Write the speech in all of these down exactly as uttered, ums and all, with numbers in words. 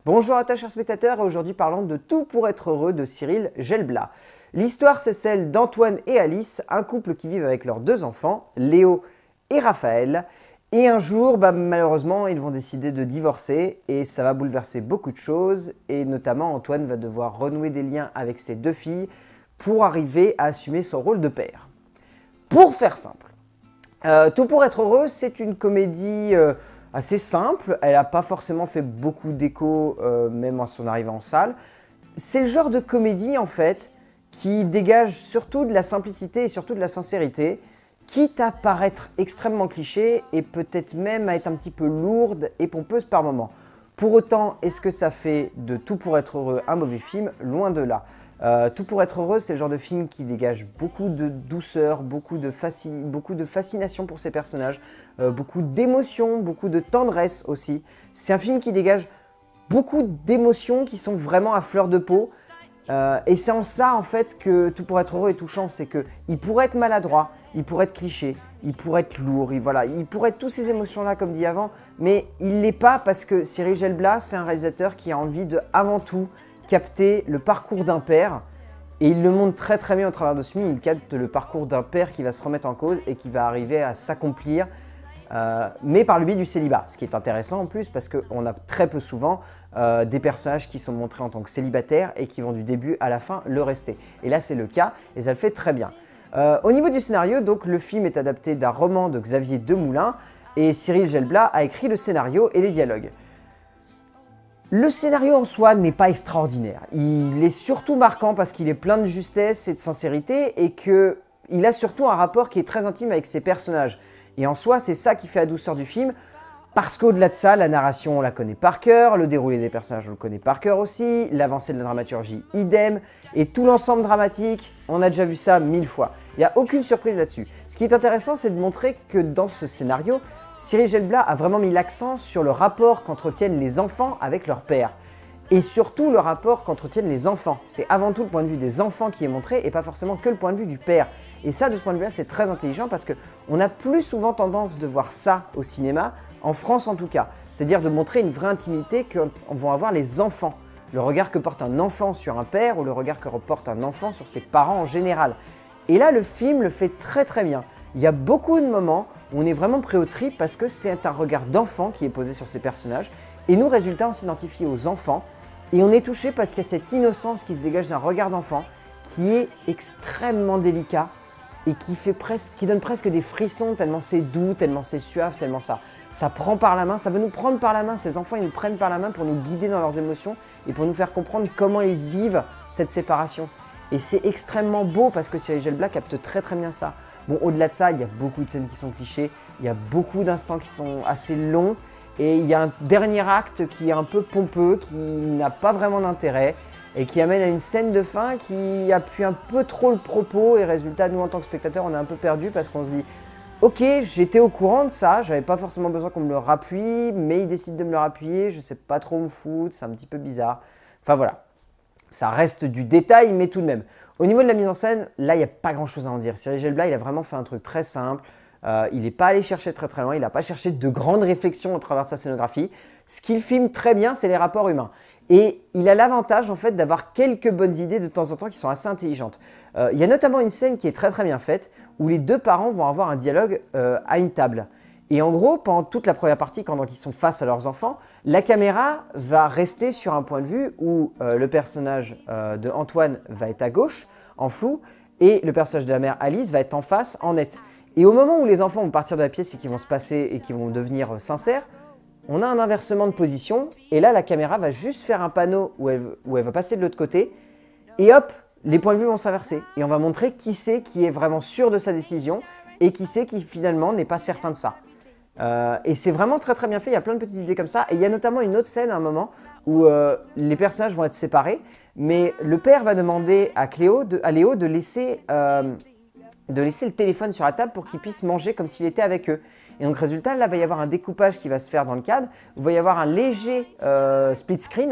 Bonjour à toi chers spectateurs et aujourd'hui parlons de Tout pour être heureux de Cyril Gelblat. L'histoire c'est celle d'Antoine et Alice, un couple qui vivent avec leurs deux enfants, Léo et Raphaël. Et un jour, bah, malheureusement, ils vont décider de divorcer et ça va bouleverser beaucoup de choses. Et notamment, Antoine va devoir renouer des liens avec ses deux filles pour arriver à assumer son rôle de père. Pour faire simple, euh, Tout pour être heureux, c'est une comédie euh, assez simple. Elle n'a pas forcément fait beaucoup d'écho, euh, même à son arrivée en salle. C'est le genre de comédie, en fait, qui dégage surtout de la simplicité et surtout de la sincérité, quitte à paraître extrêmement cliché et peut-être même à être un petit peu lourde et pompeuse par moments. Pour autant, est-ce que ça fait de Tout pour être heureux un mauvais film? Loin de là. Euh, Tout pour être heureux, c'est le genre de film qui dégage beaucoup de douceur, beaucoup de, faci beaucoup de fascination pour ses personnages, euh, beaucoup d'émotions, beaucoup de tendresse aussi. C'est un film qui dégage beaucoup d'émotions qui sont vraiment à fleur de peau. Euh, et c'est en ça en fait que Tout pour être heureux est touchant, c'est qu'il pourrait être maladroit, il pourrait être cliché, il pourrait être lourd, il, voilà, il pourrait être toutes ces émotions-là comme dit avant, mais il ne l'est pas parce que Cyril Gelblat, c'est un réalisateur qui a envie de, avant tout, capter le parcours d'un père. Et il le montre très très bien au travers de ce film, il capte le parcours d'un père qui va se remettre en cause et qui va arriver à s'accomplir. Euh, mais par le biais du célibat, ce qui est intéressant en plus parce qu'on a très peu souvent euh, des personnages qui sont montrés en tant que célibataires et qui vont du début à la fin le rester. Et là c'est le cas et ça le fait très bien. Euh, au niveau du scénario, donc le film est adapté d'un roman de Xavier Demoulin et Cyril Gelblat a écrit le scénario et les dialogues. Le scénario en soi n'est pas extraordinaire, il est surtout marquant parce qu'il est plein de justesse et de sincérité et qu'il a surtout un rapport qui est très intime avec ses personnages. Et en soi, c'est ça qui fait la douceur du film, parce qu'au-delà de ça, la narration, on la connaît par cœur, le déroulé des personnages, on le connaît par cœur aussi, l'avancée de la dramaturgie, idem, et tout l'ensemble dramatique, on a déjà vu ça mille fois. Il n'y a aucune surprise là-dessus. Ce qui est intéressant, c'est de montrer que dans ce scénario, Cyril Gelblat a vraiment mis l'accent sur le rapport qu'entretiennent les enfants avec leur père. Et surtout le rapport qu'entretiennent les enfants. C'est avant tout le point de vue des enfants qui est montré et pas forcément que le point de vue du père. Et ça, de ce point de vue-là, c'est très intelligent parce qu'on a plus souvent tendance de voir ça au cinéma, en France en tout cas. C'est-à-dire de montrer une vraie intimité que vont avoir les enfants. Le regard que porte un enfant sur un père ou le regard que porte un enfant sur ses parents en général. Et là, le film le fait très très bien. Il y a beaucoup de moments où on est vraiment pris au trip parce que c'est un regard d'enfant qui est posé sur ces personnages. Et nous, résultat, on s'identifie aux enfants. Et on est touché parce qu'il y a cette innocence qui se dégage d'un regard d'enfant qui est extrêmement délicat et qui, fait presque, qui donne presque des frissons tellement c'est doux, tellement c'est suave, tellement ça, ça prend par la main, ça veut nous prendre par la main, ces enfants ils nous prennent par la main pour nous guider dans leurs émotions et pour nous faire comprendre comment ils vivent cette séparation. Et c'est extrêmement beau parce que Cyril Gelblat capte très très bien ça. Bon, au-delà de ça, il y a beaucoup de scènes qui sont clichés, il y a beaucoup d'instants qui sont assez longs. Et il y a un dernier acte qui est un peu pompeux, qui n'a pas vraiment d'intérêt et qui amène à une scène de fin qui appuie un peu trop le propos et résultat, nous en tant que spectateurs, on est un peu perdus parce qu'on se dit « Ok, j'étais au courant de ça, j'avais pas forcément besoin qu'on me le rappuie, mais il décide de me le rappuyer, je sais pas trop où me foutre, c'est un petit peu bizarre. » Enfin voilà, ça reste du détail, mais tout de même. Au niveau de la mise en scène, là, il n'y a pas grand chose à en dire. Cyril Gelblat, il a vraiment fait un truc très simple. Euh, il n'est pas allé chercher très très loin, il n'a pas cherché de grandes réflexions au travers de sa scénographie. Ce qu'il filme très bien, c'est les rapports humains. Et il a l'avantage en fait d'avoir quelques bonnes idées de temps en temps qui sont assez intelligentes. Euh, il y a notamment une scène qui est très très bien faite où les deux parents vont avoir un dialogue euh, à une table. Et en gros, pendant toute la première partie, quand donc, ils sont face à leurs enfants, la caméra va rester sur un point de vue où euh, le personnage euh, de Antoine va être à gauche, en flou, et le personnage de la mère Alice va être en face, en net. Et au moment où les enfants vont partir de la pièce et qu'ils vont se passer et qu'ils vont devenir sincères, on a un inversement de position et là la caméra va juste faire un panneau où elle, où elle va passer de l'autre côté et hop, les points de vue vont s'inverser et on va montrer qui c'est qui est vraiment sûr de sa décision et qui c'est qui finalement n'est pas certain de ça. Euh, et c'est vraiment très très bien fait, il y a plein de petites idées comme ça et il y a notamment une autre scène à un moment où euh, les personnages vont être séparés mais le père va demander à, Cléo de, à Léo de laisser... Euh, de laisser le téléphone sur la table pour qu'il puisse manger comme s'il était avec eux. Et donc résultat, là, il va y avoir un découpage qui va se faire dans le cadre, il va y avoir un léger euh, split screen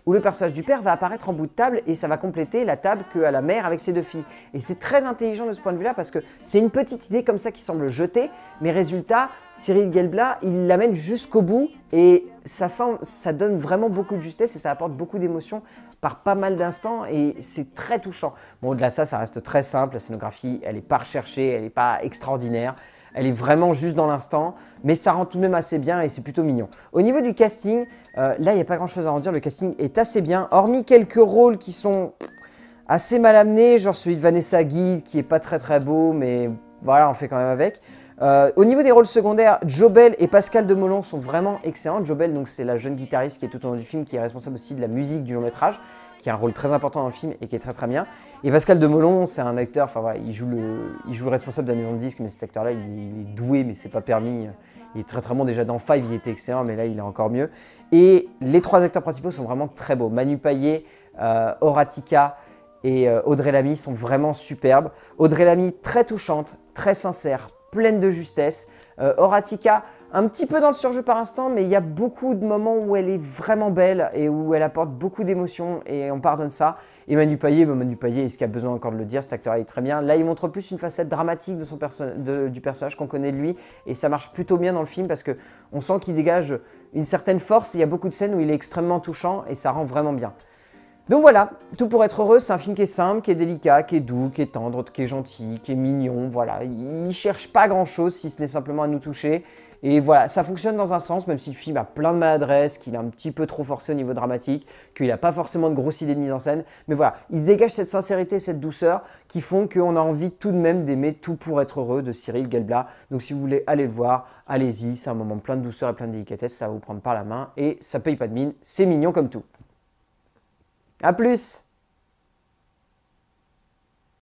où le personnage du père va apparaître en bout de table et ça va compléter la table qu'a la mère avec ses deux filles. Et c'est très intelligent de ce point de vue-là parce que c'est une petite idée comme ça qui semble jetée, mais résultat, Cyril Gelblat, il l'amène jusqu'au bout et ça, sent, ça donne vraiment beaucoup de justesse et ça apporte beaucoup d'émotions par pas mal d'instants et c'est très touchant. Bon, au-delà de ça, ça reste très simple, la scénographie, elle n'est pas recherchée, elle n'est pas extraordinaire. Elle est vraiment juste dans l'instant, mais ça rend tout de même assez bien et c'est plutôt mignon. Au niveau du casting, euh, là, il n'y a pas grand-chose à en dire. Le casting est assez bien, hormis quelques rôles qui sont assez mal amenés, genre celui de Vanessa Guy, qui est pas très très beau, mais voilà, on fait quand même avec. Euh, au niveau des rôles secondaires, Jobel et Pascal Demolon sont vraiment excellents. Jobel, donc c'est la jeune guitariste qui est tout au long du film, qui est responsable aussi de la musique du long métrage, qui a un rôle très important dans le film et qui est très très bien. Et Pascal Demolon, c'est un acteur, enfin voilà, il joue, le, il joue le responsable de la maison de disques, mais cet acteur-là, il, il est doué, mais c'est pas permis. Il est très très bon, déjà dans Five, il était excellent, mais là, il est encore mieux. Et les trois acteurs principaux sont vraiment très beaux. Manu Payet, euh, Horatica et euh, Audrey Lamy sont vraiment superbes. Audrey Lamy, très touchante, très sincère, pleine de justesse. Euh, Horatica, un petit peu dans le surjeu par instant, mais il y a beaucoup de moments où elle est vraiment belle et où elle apporte beaucoup d'émotions et on pardonne ça. Et Manu Payet, bah Manu Payet, est-ce qu'il y a besoin encore de le dire, cet acteur est très bien. Là, il montre plus une facette dramatique de son perso de, du personnage qu'on connaît de lui et ça marche plutôt bien dans le film parce qu'on sent qu'il dégage une certaine force. Il y a beaucoup de scènes où il est extrêmement touchant et ça rend vraiment bien. Donc voilà, Tout pour être heureux, c'est un film qui est simple, qui est délicat, qui est doux, qui est tendre, qui est gentil, qui est mignon, voilà. Il ne cherche pas grand-chose si ce n'est simplement à nous toucher. Et voilà, ça fonctionne dans un sens, même si le film a plein de maladresses, qu'il est un petit peu trop forcé au niveau dramatique, qu'il n'a pas forcément de grosses idées de mise en scène. Mais voilà, il se dégage cette sincérité, cette douceur qui font qu'on a envie tout de même d'aimer Tout pour être heureux de Cyril Gelblat. Donc si vous voulez aller le voir, allez-y, c'est un moment plein de douceur et plein de délicatesse, ça va vous prendre par la main et ça paye pas de mine, c'est mignon comme tout. A plus!